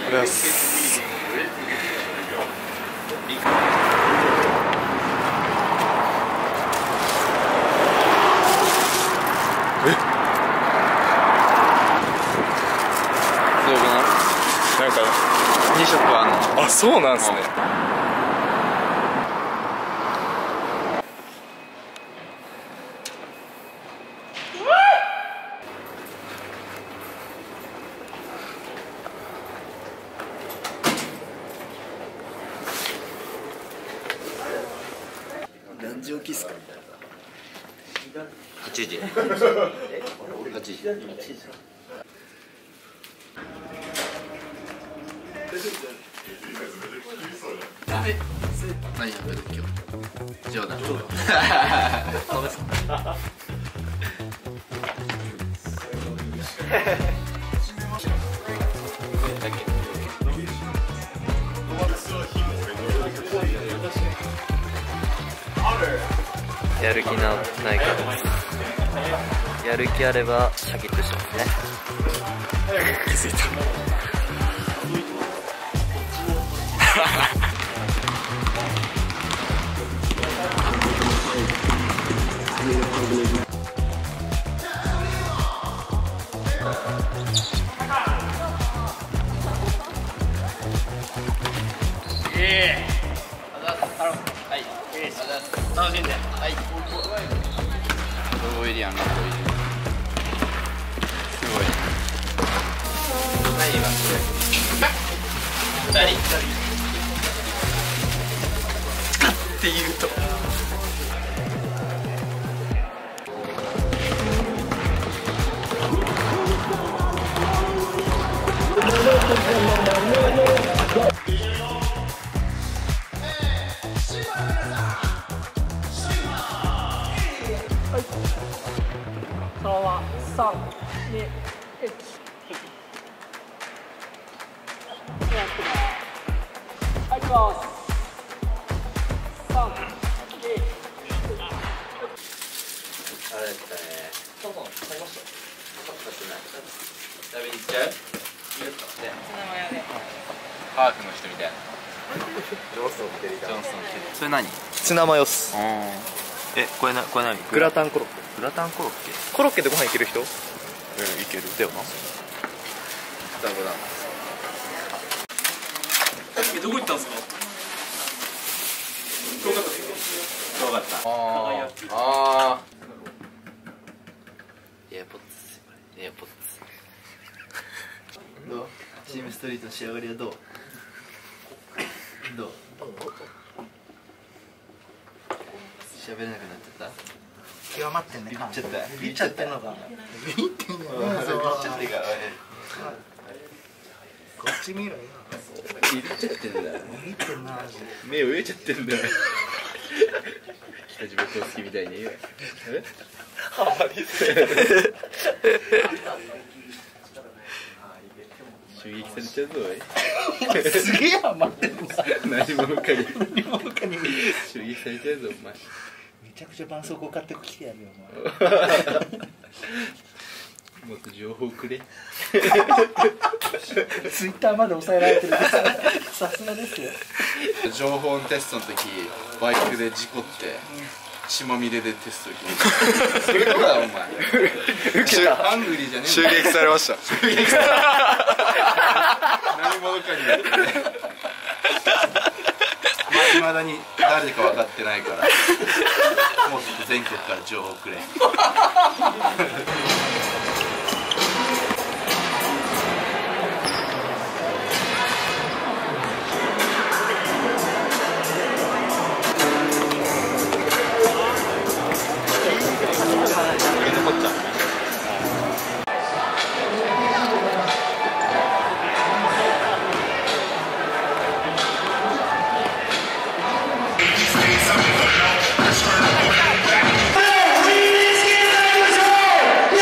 ざいます。 どうかな。 なんか 2色あんの。 あ、そうなんですね。 何時起きっすか。 8時。8時。何やってる今日。冗談。 やる気ないからです。やる気あればシャキッとしますね。 気づいた。 楽しんで。はい。ロゴ入りやん、ロゴ入り。すごい。何今それ。2人。って言うと。 そのまま3、2、1。はい、行きます。3、2、 あれだったね。買いました。買ってない。食べに行っちゃう？いいですか？ね。ハーフの人みたいな。ジョンソンって。それ何？ ツナマヨっす。 これ何？ グラタンコロッケ。 グラタンコロッケ。 コロッケでご飯いける人？ いけるだよな。 双子だ。 どこ行ったんですか？遠かったですか？ 遠かった。ああ。エアポッツ。エアポッツ。どう？チームストリートの仕上がりはどう？どう？喋れなくなっちゃった？ 極まってんね。 ビビっちゃった。 ビビっちゃってんのか。ビビってんの。 ビビっちゃってから。 こっち見ろよ。 ビビっちゃってんだ。 ビビってんなマジ。 目飢えちゃってんだよ。北島康介みたいに言う。 ハマりすぎ。 襲撃されちゃうぞおい。 すげえハマってんな。 何者かに襲撃されちゃうぞお前。 めちゃくちゃ絆創膏買ってきてやるよもっと情報くれ。 ツイッターまで抑えられてる。さすがですよ。 情報テストの時バイクで事故って血まみれでテスト受ける。それとかお前。ハングリーじゃねえんだよ。 襲撃されました。 何者かにやってね。いまだに誰か分かってないからもっと全国から情報くれ。 Let's go!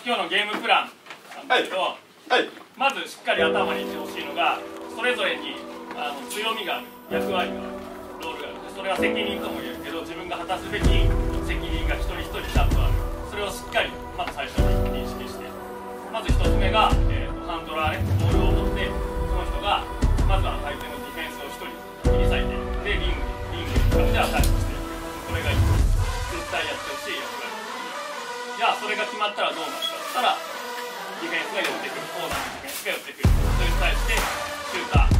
今日のゲームプランなんですけど、まずしっかり頭に入れてほしいのが、それぞれに強みがある、役割がある、ロールがある。それは責任とも言えるけど、自分が果たすべき責任が一人一人ちゃんとある。それをしっかりまず最初に認識して、まず一つ目が、ハンドラーね、ボールを持って、その人がまずは相手のディフェンスを一人切り裂いて、でリングに向かってアタックしていく。これが絶対やってほしい役割。じゃあそれが決まったらどうなるかって言ったら、ディフェンスが寄ってくる、コーナーのディフェンスが寄ってくる。それに対してシューター。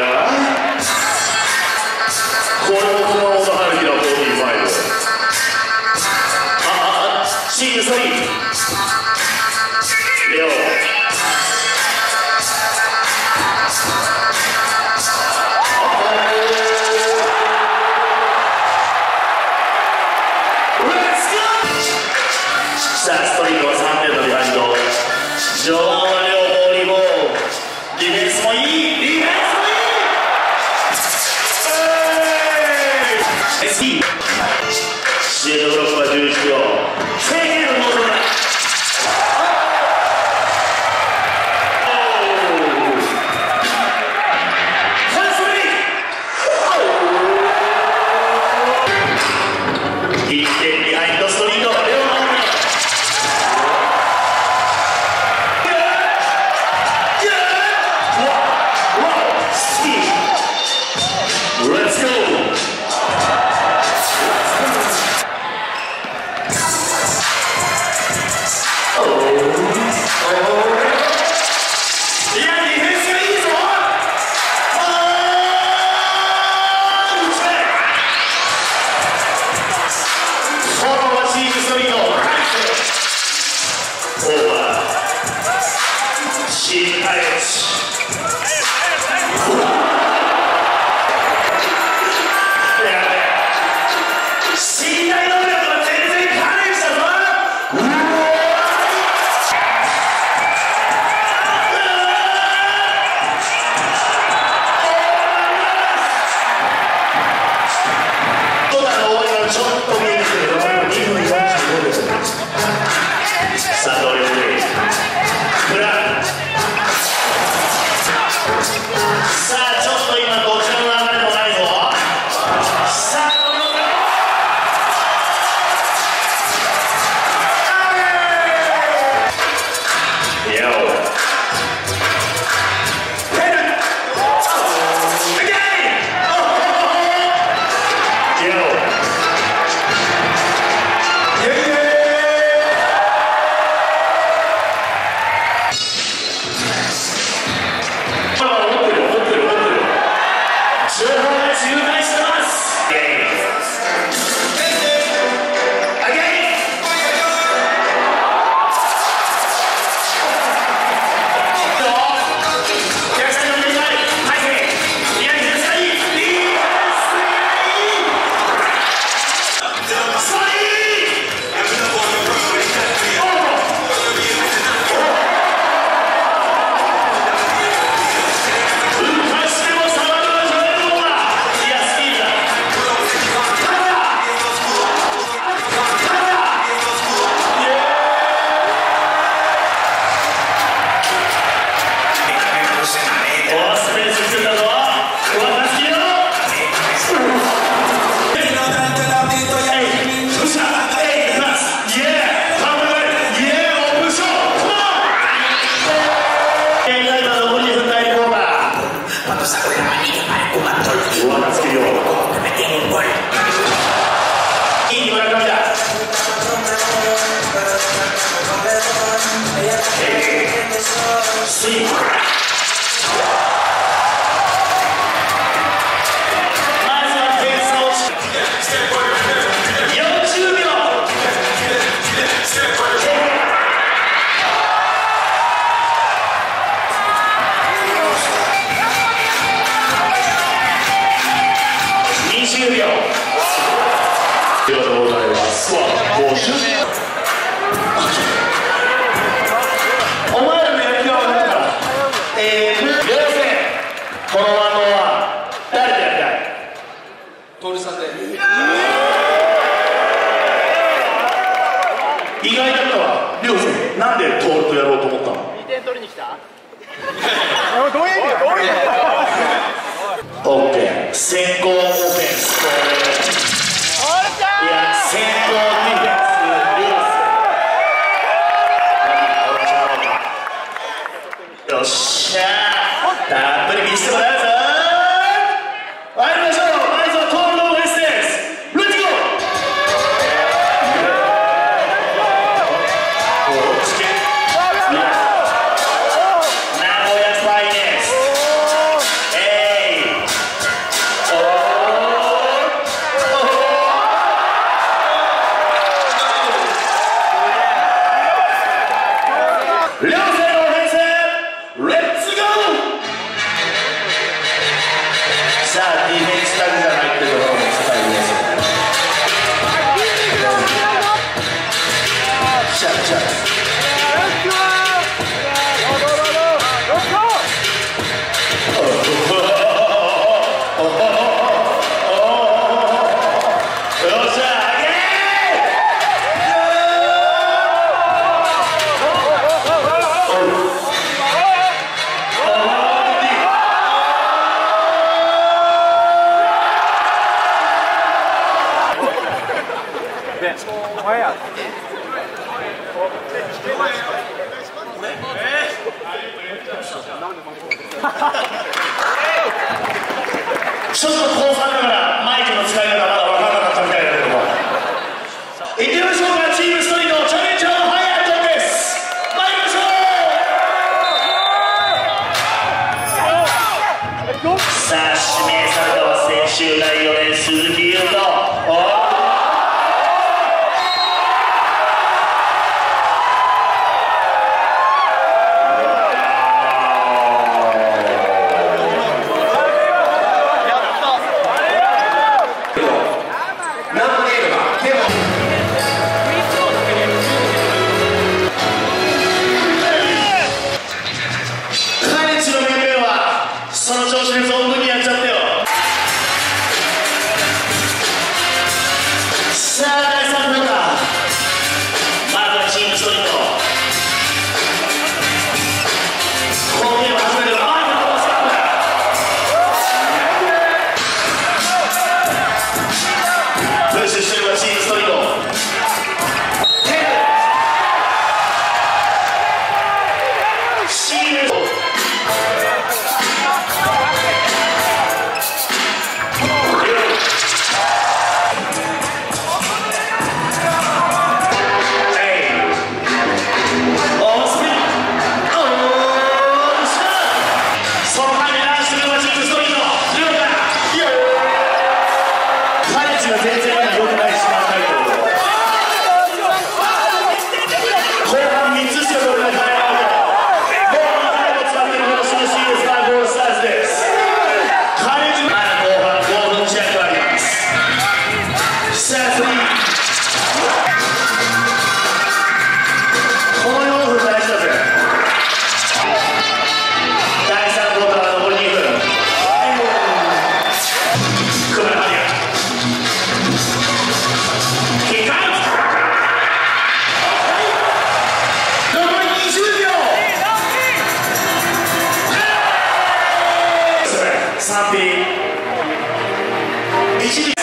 さシートブロックは11秒。制限のモードだ。1点ビハインドストリート。Let's go! 意外だったわ。りょうせん、なんでトールとやろうと思ったの？2点取りに来た？どういう意味だ？オッケー。先行オフェンス。いや、先行ディフェンス。りょうせん。よっしゃー。たっぷり見せてもらうぞー。参りましょう。まずはトールのオフェンスです。レッツゴー。名古屋ファイネス。 ちょっと高3だからマイクの使い方まだ分からなかったみたいだけども、いってみましょうか。チームストリートチャレンジャーのハイアットです。参りましょう。さあ指名されたは専修大4年鈴木優斗。3P